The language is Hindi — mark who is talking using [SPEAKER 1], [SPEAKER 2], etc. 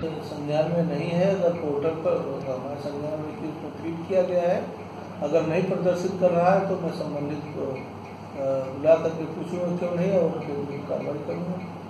[SPEAKER 1] संज्ञान में नहीं है, अगर पोर्टल पर हमारे संज्ञान में कि उसको फीड किया गया है, अगर नहीं प्रदर्शित कर रहा है तो मैं संबंधित को बुला करके पूछूंगा क्यों नहीं और फिर कार्रवाई करूँगा।